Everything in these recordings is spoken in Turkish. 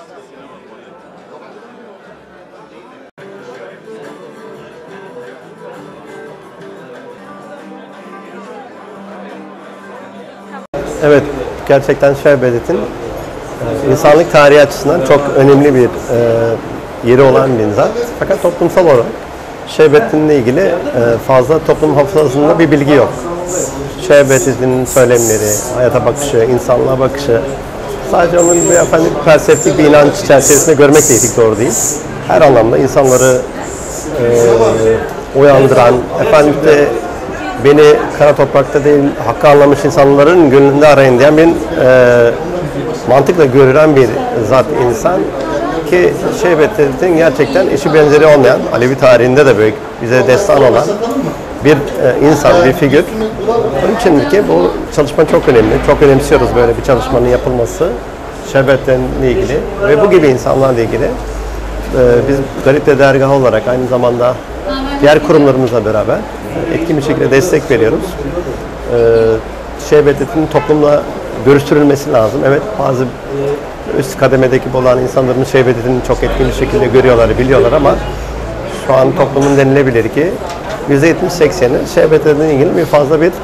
Evet, gerçekten Şehbettin insanlık tarihi açısından çok önemli bir yeri olan bir zat. Fakat toplumsal olarak Şehbettin'le ilgili fazla toplum hafızasında bir bilgi yok. Şehbettin'in söylemleri, hayata bakışı, insanlığa bakışı, sadece onun bir felsefik bir inanç çerçevesinde görmek de etik doğru değil. Her anlamda insanları uyandıran, beni kara toprakta değil, hakkı anlamış insanların gönlünde arayın diyen bir mantıkla görülen bir zat insan ki Şehbettin gerçekten eşi benzeri olmayan, Alevi tarihinde de böyle bize destan olan bir insan, bir figür. Onun için ki bu çalışma çok önemli. Çok önemsiyoruz böyle bir çalışmanın yapılması Şehbettin'le ilgili ve bu gibi insanlarla ilgili. Biz Garip'te dergah olarak aynı zamanda diğer kurumlarımızla beraber etkin bir şekilde destek veriyoruz. Şehbettin'in toplumla görüştürülmesi lazım. Evet, bazı üst kademedeki olan insanların Şehbettin'i çok etkin bir şekilde görüyorlar, biliyorlar ama şu an toplumun denilebilir ki %70-80'i Şehbettin'le ilgili bir fazla bir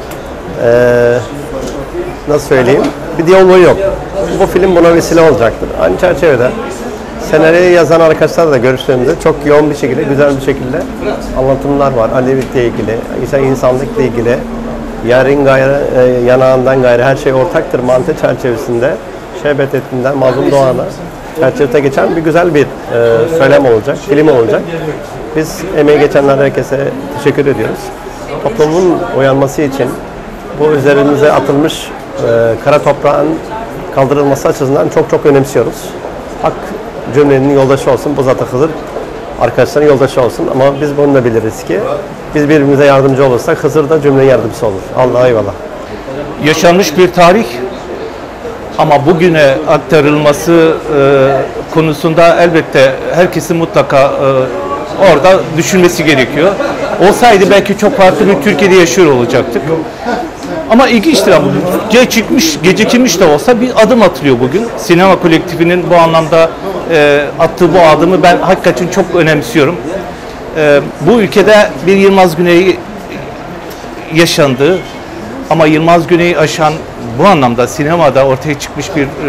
nasıl söyleyeyim, bir diyaloğu yok. Bu film buna vesile olacaktır. Aynı çerçevede senaryoyu yazan arkadaşlarla da görüştüğümüzde çok yoğun bir şekilde, güzel bir şekilde anlatımlar var. Alevilikle ilgili, insanlıkla ilgili, yarın gayrı, yanağından gayrı her şey ortaktır mantığı çerçevesinde Şehbettin'den Mazlum Doğan'a çerçevede geçen bir güzel bir söylem olacak, film olacak. Biz emeği geçenler herkese teşekkür ediyoruz. Toplumun uyanması için bu üzerimize atılmış kara toprağın kaldırılması açısından çok önemsiyoruz. Hak cümlenin yoldaşı olsun, bu zat-ı Hızır arkadaşların yoldaşı olsun ama biz bunu da biliriz ki biz birbirimize yardımcı olursak Hızır da cümle yardımcısı olur. Allah'a eyvallah. Yaşanmış bir tarih ama bugüne aktarılması konusunda elbette herkesin mutlaka orada düşünmesi gerekiyor. Olsaydı belki çok farklı bir Türkiye'de yaşıyor olacaktık. Ama ilginçtir ama gecikmiş de olsa bir adım atılıyor bugün. Sinema kolektifinin bu anlamda attığı bu adımı ben hakikaten çok önemsiyorum. Bu ülkede bir Yılmaz Güney yaşandı ama Yılmaz Güney'i aşan bu anlamda sinemada ortaya çıkmış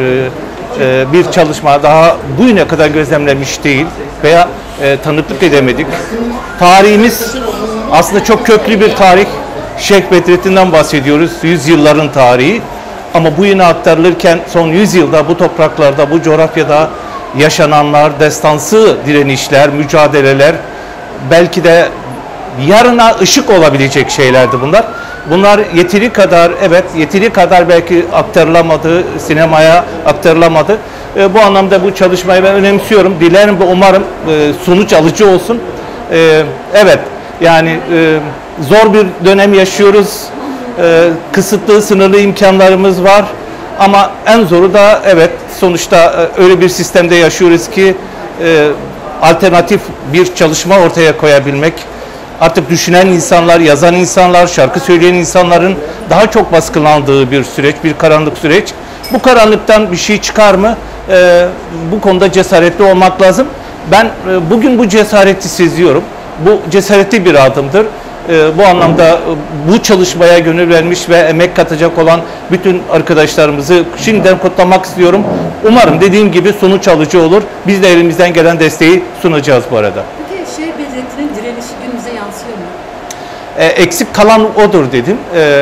bir çalışma daha bugüne kadar gözlemlenmiş değil veya tanıklık edemedik. Tarihimiz aslında çok köklü bir tarih. Şeyh Bedrettin'den bahsediyoruz, yüzyılların tarihi. Ama bu yine aktarılırken son 100 yılda bu topraklarda, bu coğrafyada yaşananlar, destansı direnişler, mücadeleler, belki de yarına ışık olabilecek şeylerdi bunlar. Bunlar yeteri kadar belki aktarılamadı, sinemaya aktarılamadı. Bu anlamda bu çalışmayı ben önemsiyorum. Dilerim ve umarım sonuç alıcı olsun. Evet, yani zor bir dönem yaşıyoruz. Kısıtlı, sınırlı imkanlarımız var. Ama en zoru da evet, sonuçta öyle bir sistemde yaşıyoruz ki alternatif bir çalışma ortaya koyabilmek, artık düşünen insanlar, yazan insanlar, şarkı söyleyen insanların daha çok baskılandığı bir süreç, bir karanlık süreç. Bu karanlıktan bir şey çıkar mı? Bu konuda cesaretli olmak lazım. Ben bugün bu cesareti seziyorum. Bu cesaretli bir adımdır. Bu anlamda bu çalışmaya gönül vermiş ve emek katacak olan bütün arkadaşlarımızı şimdiden kutlamak istiyorum. Umarım dediğim gibi sonuç alıcı olur. Biz de elimizden gelen desteği sunacağız bu arada. Peki Şeyh Bedrettin'in direnişi günümüze yansıyor mu? Eksik kalan odur dedim.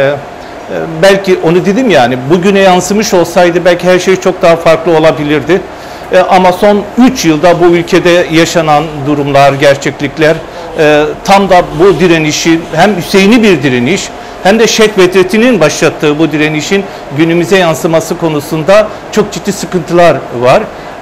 Belki onu dedim yani bugüne yansımış olsaydı belki her şey çok daha farklı olabilirdi. Ama son 3 yılda bu ülkede yaşanan durumlar, gerçeklikler tam da bu direnişi hem Hüseyin'i bir direniş hem de Şeyh Bedrettin'in başlattığı bu direnişin günümüze yansıması konusunda çok ciddi sıkıntılar var.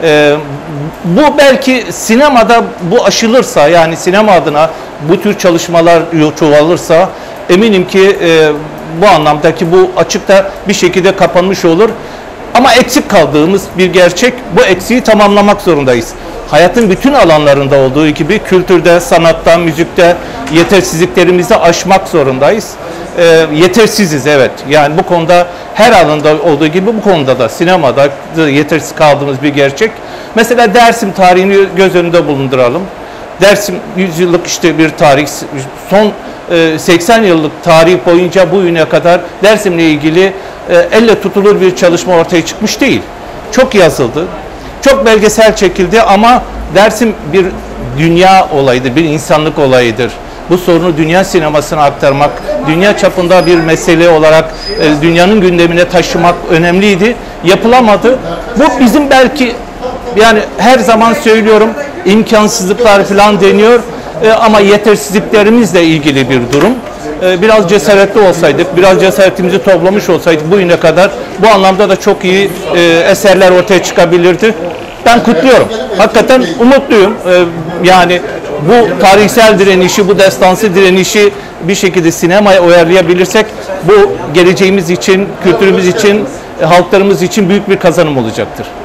Bu belki sinemada bu aşılırsa, yani sinema adına bu tür çalışmalar çoğalırsa eminim ki bu anlamdaki bu açıkta bir şekilde kapanmış olur. Ama eksik kaldığımız bir gerçek, bu eksiği tamamlamak zorundayız. hayatın bütün alanlarında olduğu gibi kültürde, sanatta, müzikte yetersizliklerimizi aşmak zorundayız. Yetersiziz, evet. Yani bu konuda her alanda olduğu gibi bu konuda da sinemada yetersiz kaldığımız bir gerçek. Mesela Dersim tarihini göz önünde bulunduralım. Dersim 100 yıllık işte bir tarih, son 80 yıllık tarih boyunca bugüne kadar Dersim'le ilgili elle tutulur bir çalışma ortaya çıkmış değil. Çok yazıldı, çok belgesel çekildi ama Dersim bir dünya olayıdır, bir insanlık olayıdır. Bu sorunu dünya sinemasına aktarmak, dünya çapında bir mesele olarak dünyanın gündemine taşımak önemliydi. Yapılamadı. Bu bizim belki, yani her zaman söylüyorum, imkansızlıklar falan deniyor ama yetersizliklerimizle ilgili bir durum. Biraz cesaretli olsaydık, biraz cesaretimizi toplamış olsaydık bugüne kadar bu anlamda da çok iyi eserler ortaya çıkabilirdi. Ben kutluyorum. Hakikaten umutluyum. Yani bu tarihsel direnişi, bu destansı direnişi bir şekilde sinemaya uyarlayabilirsek bu geleceğimiz için, kültürümüz için, halklarımız için büyük bir kazanım olacaktır.